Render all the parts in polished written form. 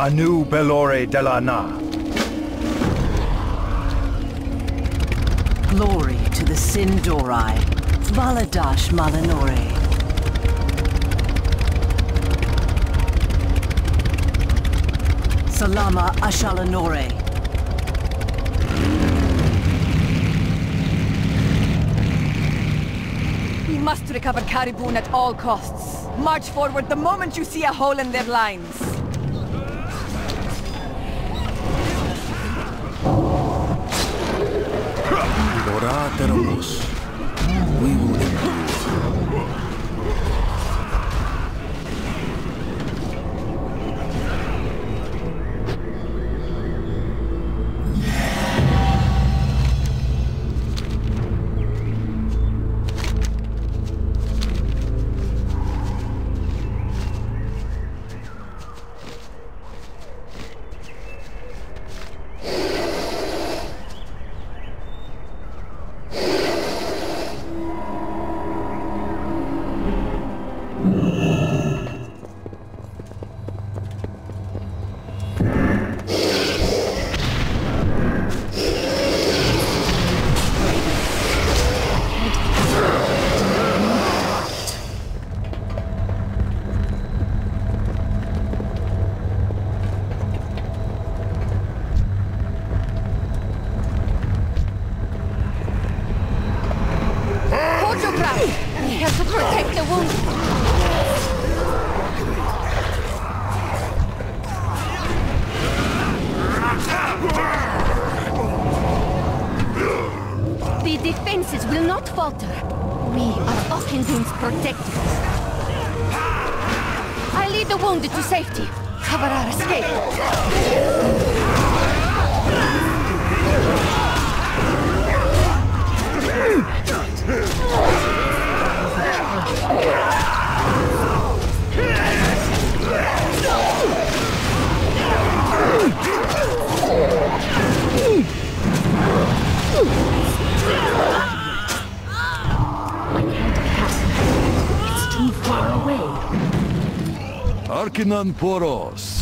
Anu Belore Delana. Glory to the Sindorai, Valadash Malanore. Salama Ashalanore. We must recover Kariboon at all costs. March forward the moment you see a hole in their lines. We will endure. The defenses will not falter. We are Auchindoun's protectors. I lead the wounded to safety. Cover our escape. It's too far away. Arkinan Poros.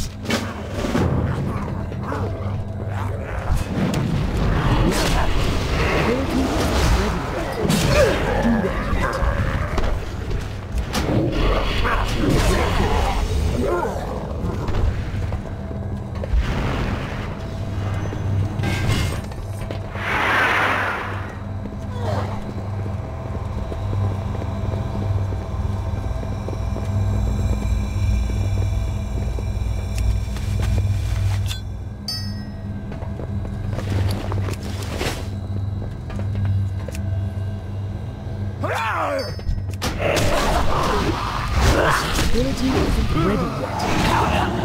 Ability isn't ready yet.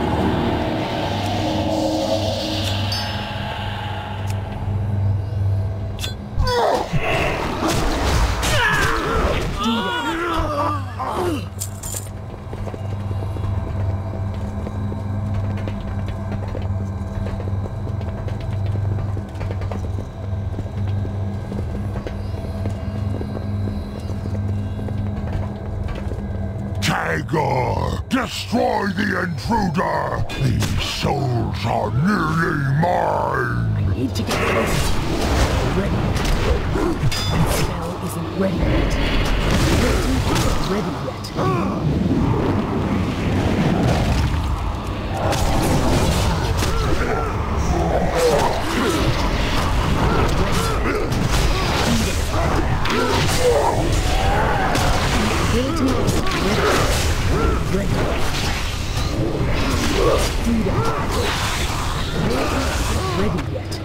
Destroy the intruder! These souls are nearly mine! I need to get closer. Ready yet. The spell isn't ready yet. Ability isn't ready yet. Ability isn't ready yet. Ready yet.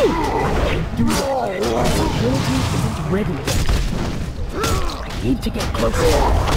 ability isn't ready yet. I need to get closer.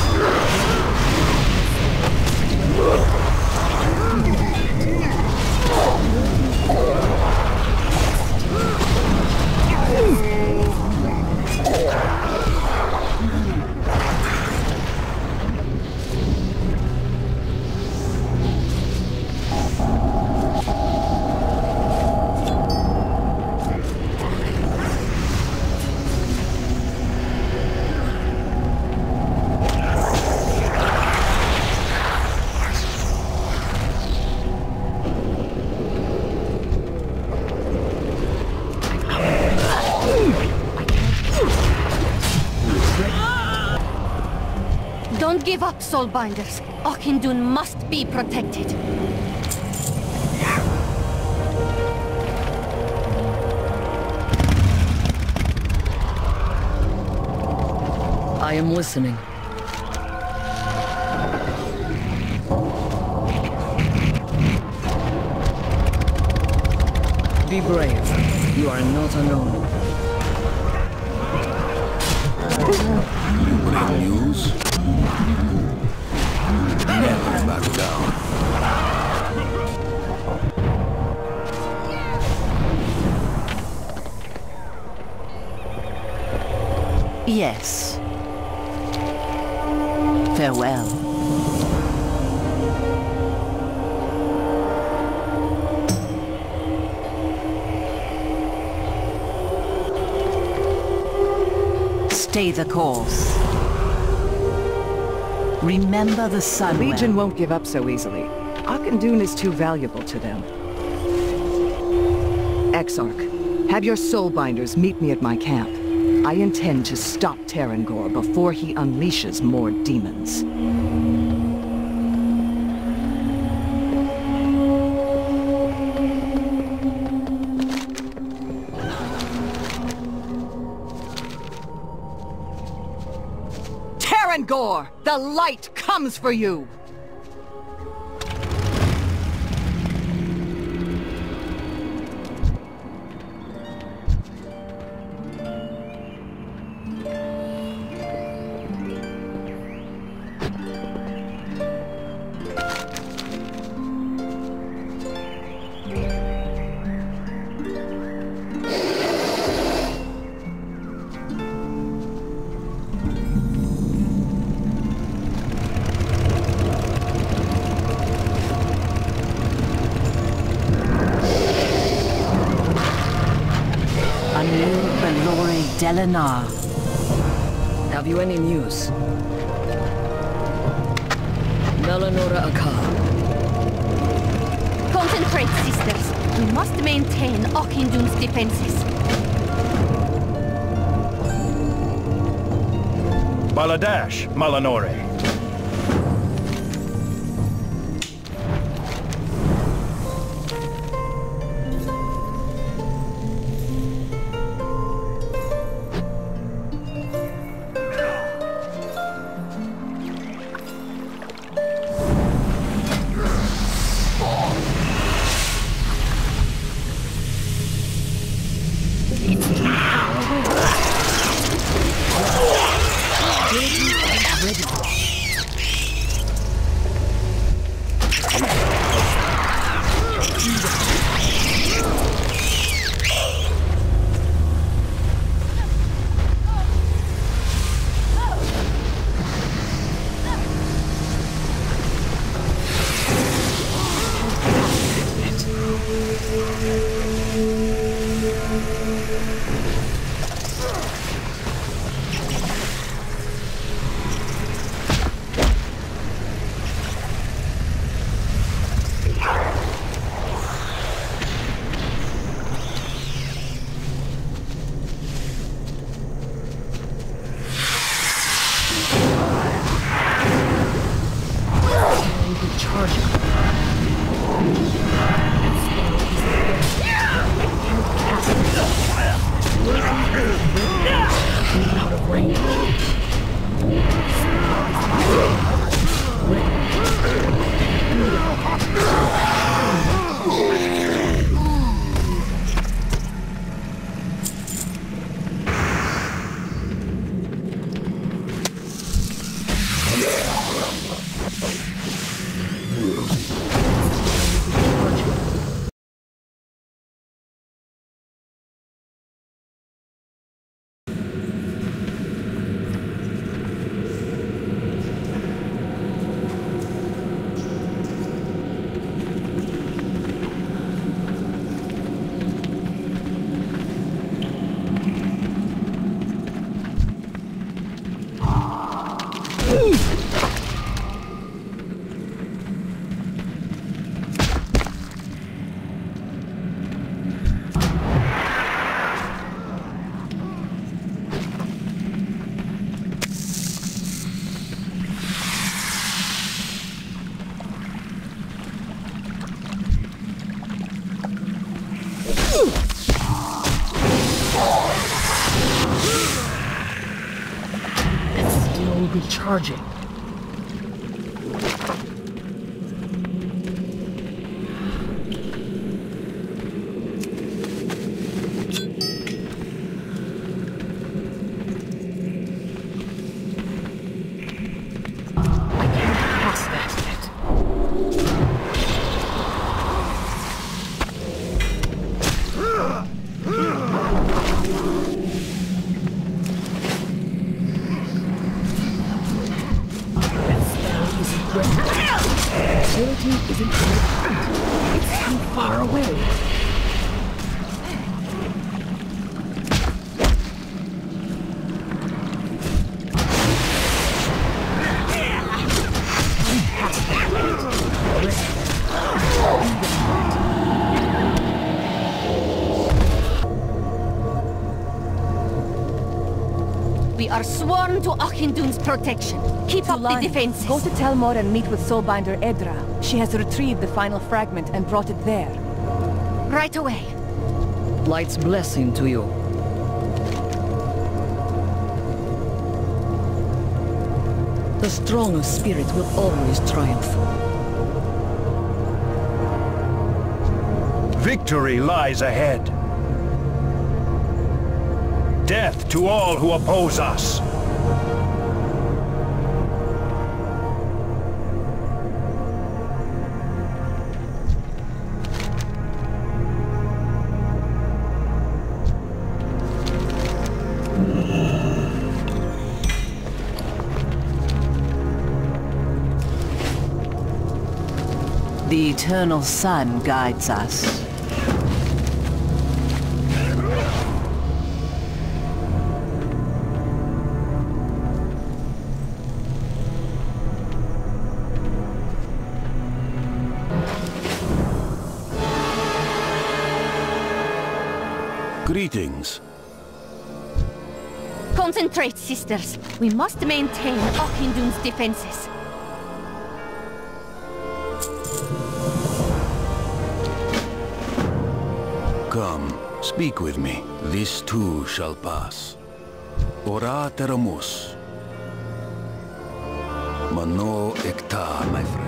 Don't give up, Soulbinders. Auchindoun must be protected. I am listening. Be brave. You are not alone. You bring news? Never back down. Yes. Farewell. Stay the course. Remember the sun. The Legion won't give up so easily. Auchindoun is too valuable to them. Exarch, have your Soulbinders meet me at my camp. I intend to stop Tarangor before he unleashes more demons. Tarangor! The light comes for you! Delenar. Have you any news? Melanora Akar. Concentrate, sisters. We must maintain Auchindoun's defenses. Baladash, Melanore. Recharging. I can't pass that yet. Ability isn't good. It's too far away. We are sworn to Auchindoun's protection. Keep up the defenses. Go to Telmor and meet with Soulbinder Edra. She has retrieved the final fragment and brought it there. Right away. Light's blessing to you. The stronger spirit will always triumph. Victory lies ahead. Death to all who oppose us. The eternal sun guides us. Greetings. Concentrate, sisters. We must maintain Auchindoun's defenses. Come, speak with me. This too shall pass. Ora teramus. Mano ekta, my friend.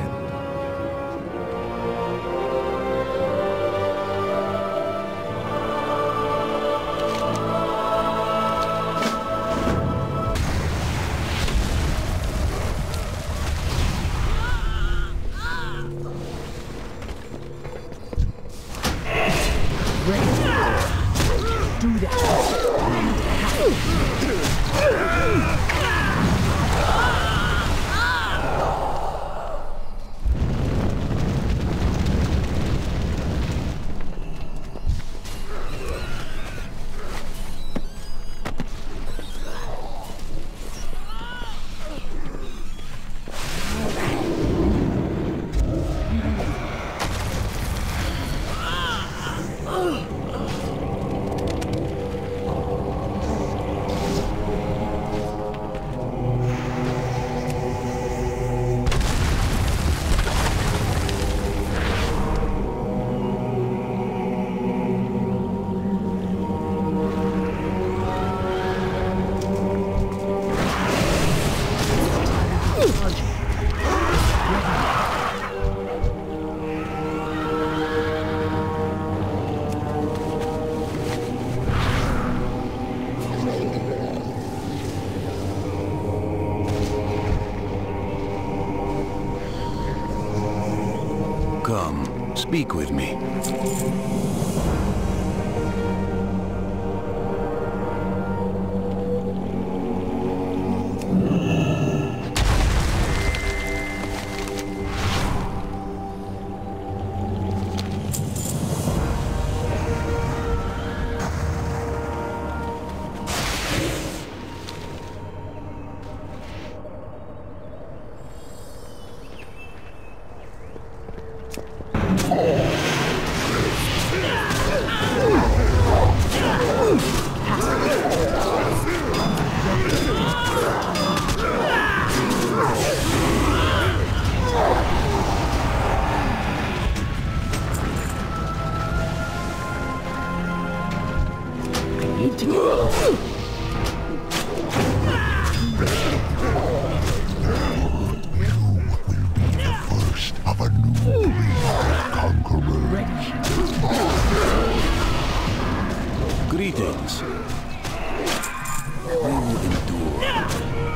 Come, speak with me. Greetings. We will endure.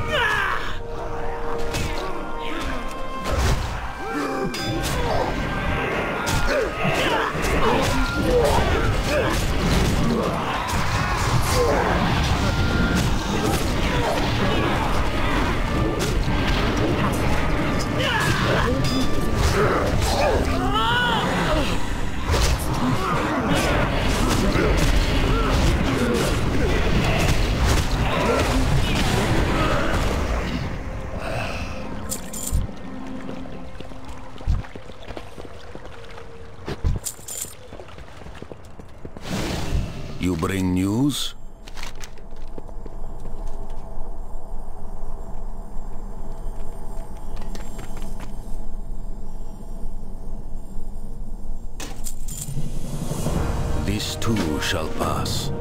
You bring news? This too shall pass.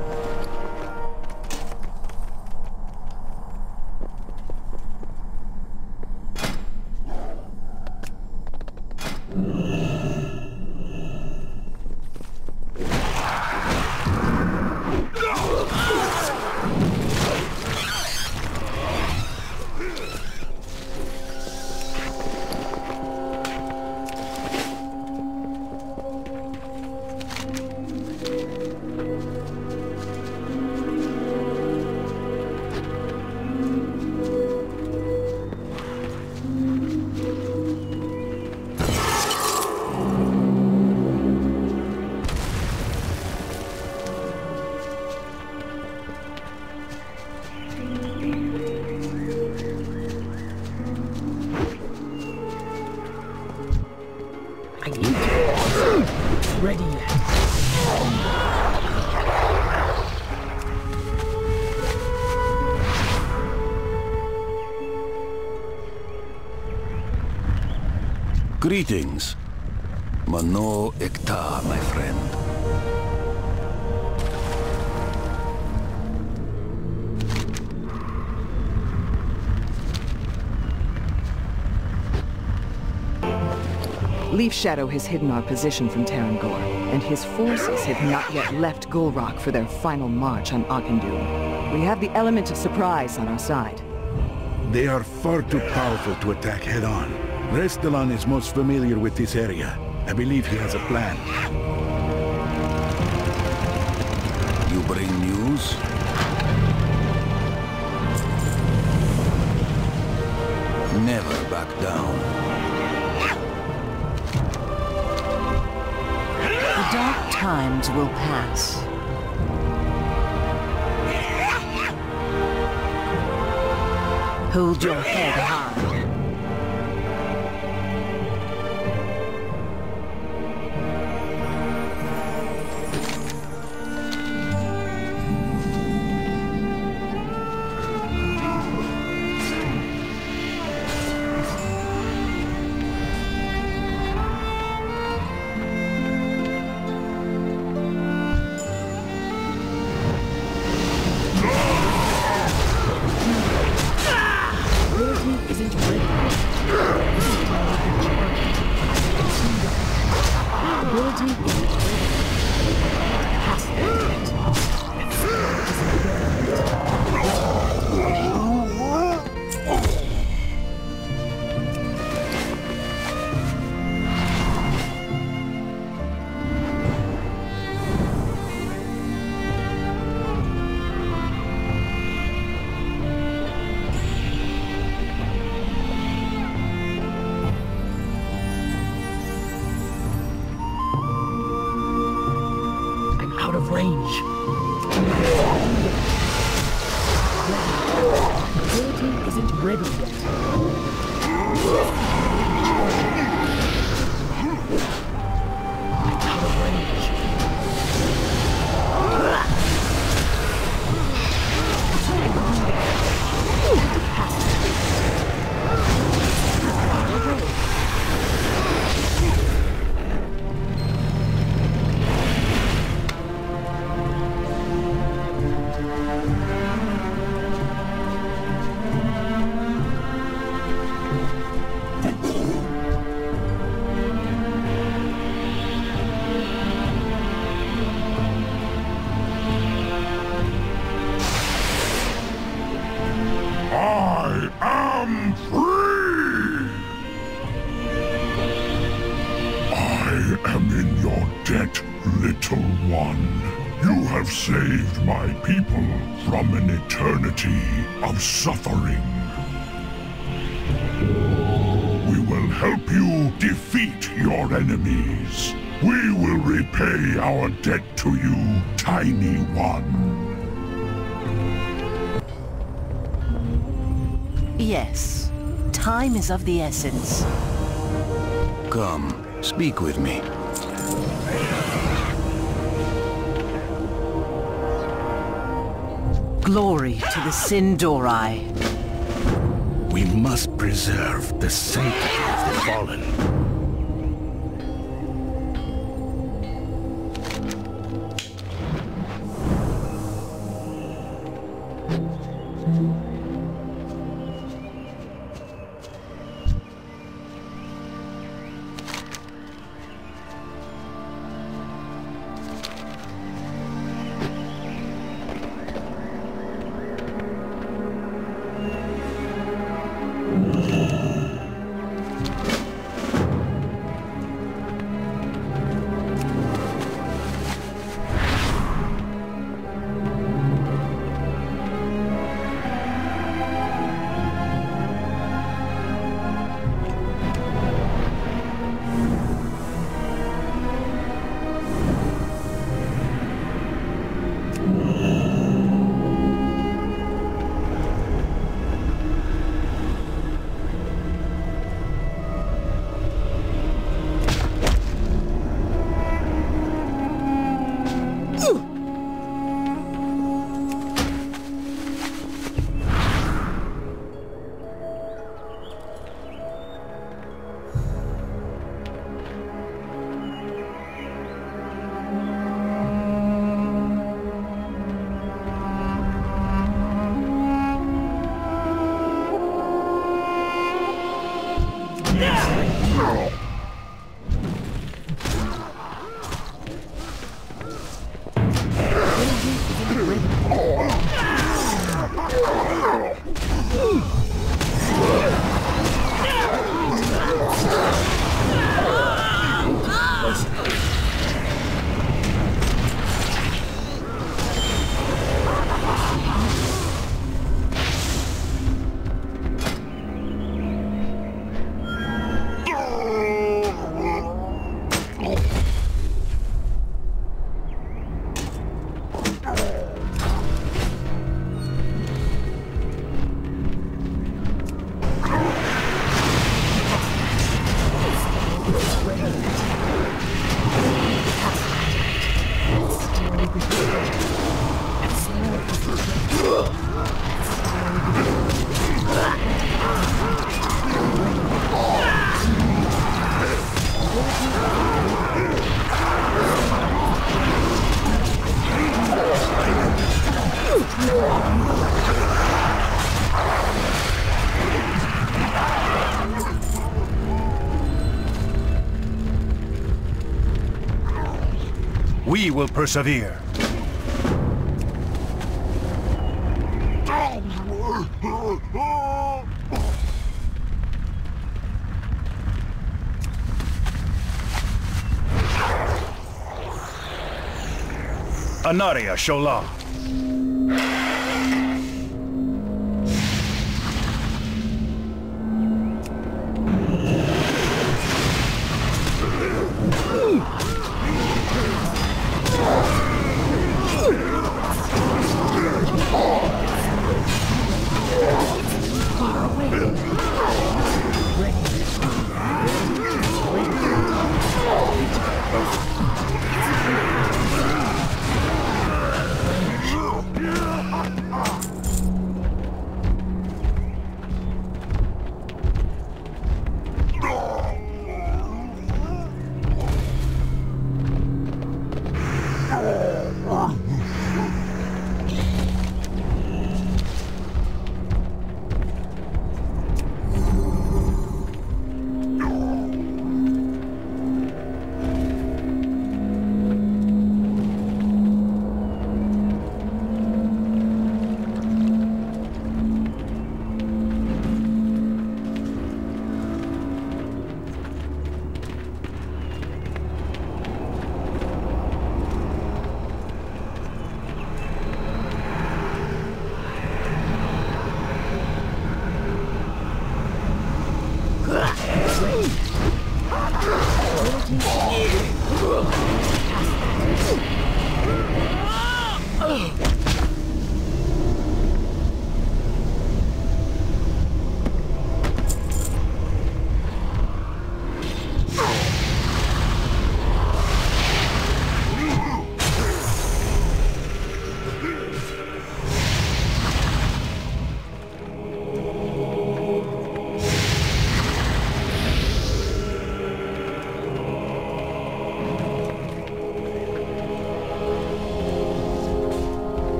Ready yet. Greetings. Mano Ekta, my friend. Leaf Shadow has hidden our position from Tarangor, and his forces have not yet left Gulrock for their final march on Auchindoun. We have the element of surprise on our side. They are far too powerful to attack head-on. Restalon is most familiar with this area. I believe he has a plan. You bring news? Never back down. The dark times will pass. Hold your head high. Out of range. Ability isn't ready yet. Out of range. You have saved my people from an eternity of suffering. We will help you defeat your enemies. We will repay our debt to you, Tiny One. Yes. Time is of the essence. Come, speak with me. Glory to the Sin'dorei. We must preserve the sanctity of the fallen. We will persevere. Anaria Shola.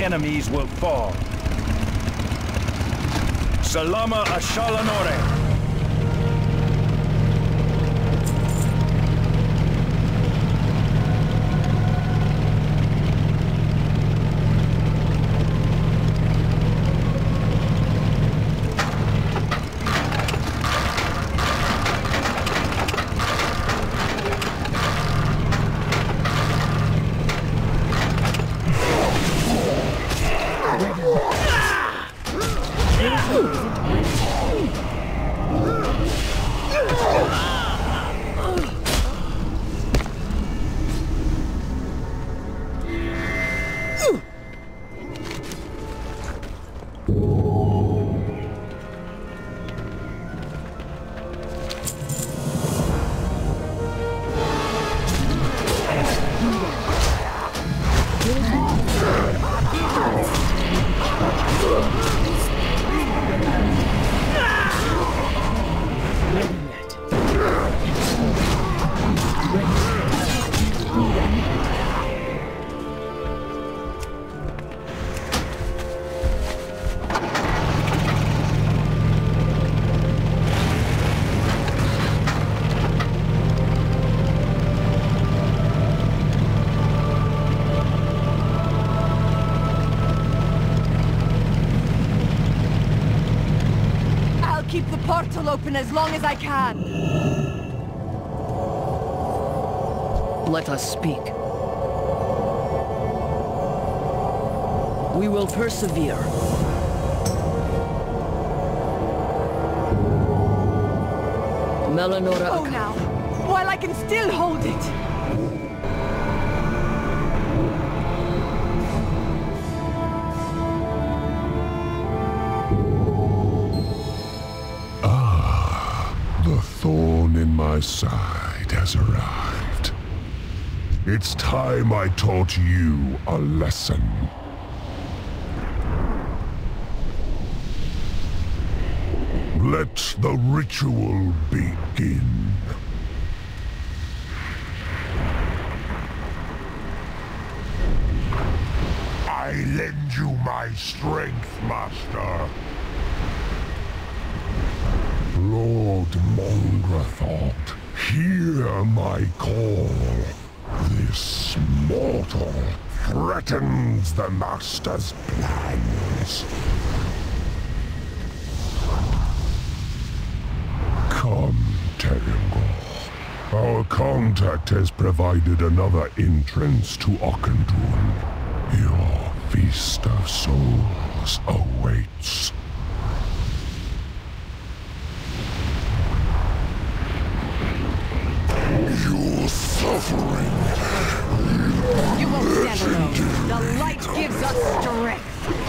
enemies will fall. Salama Ashalanore. Open as long as I can. Let us speak. We will persevere. Melanora. Oh, now, while I can still hold it. Thorn in my side has arrived. It's time I taught you a lesson. Let the ritual begin. I lend you my strength, Master. Lord Mongrathot, hear my call. This mortal threatens the Master's plans. Come, Talador. Our contact has provided another entrance to Auchindoun. Your feast of souls awaits. Your suffering. You won't stand alone. The light gives us strength.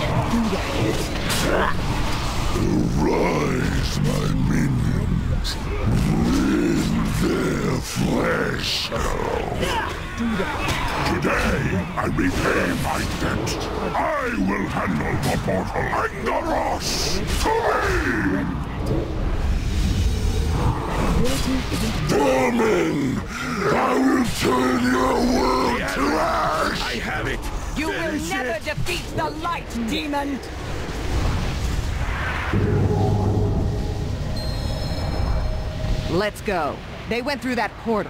Arise, my minions. Rend their flesh. Today, I repay my debt. I will handle the portal and the Ross. To me! Vermin! I will turn your world to ash! I have it! You will never defeat the light, demon! Let's go. They went through that portal.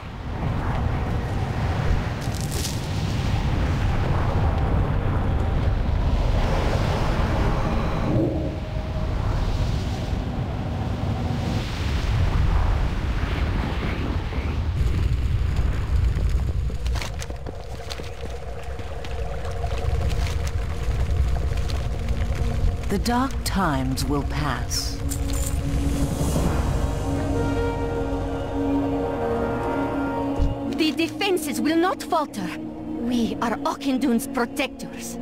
The dark times will pass. The defenses will not falter. We are Auchindoun's protectors.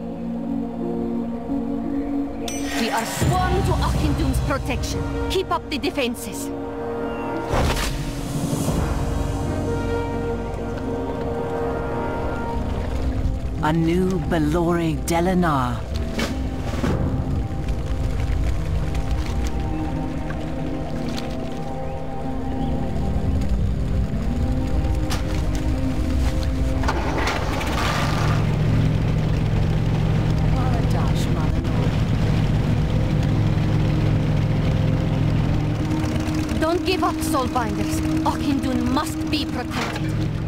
We are sworn to Auchindoun's protection. Keep up the defenses. A new Belori Delinar. Don't give up, Soulbinders. Auchindoun must be protected.